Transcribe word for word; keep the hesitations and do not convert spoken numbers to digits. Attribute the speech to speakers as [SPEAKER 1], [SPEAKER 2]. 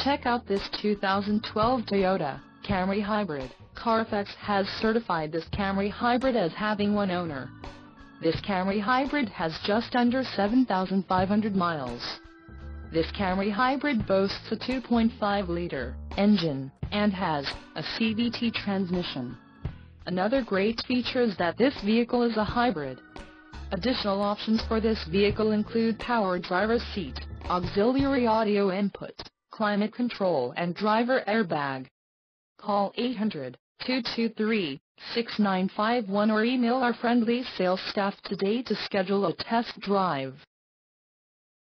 [SPEAKER 1] Check out this two thousand twelve Toyota Camry Hybrid. Carfax has certified this Camry Hybrid as having one owner. This Camry Hybrid has just under seven thousand five hundred miles. This Camry Hybrid boasts a two point five liter engine and has a C V T transmission. Another great feature is that this vehicle is a hybrid. Additional options for this vehicle include power driver's seat, auxiliary audio input, climate control and driver airbag. Call eight hundred, two two three, six nine five one or email our friendly sales staff today to schedule a test drive.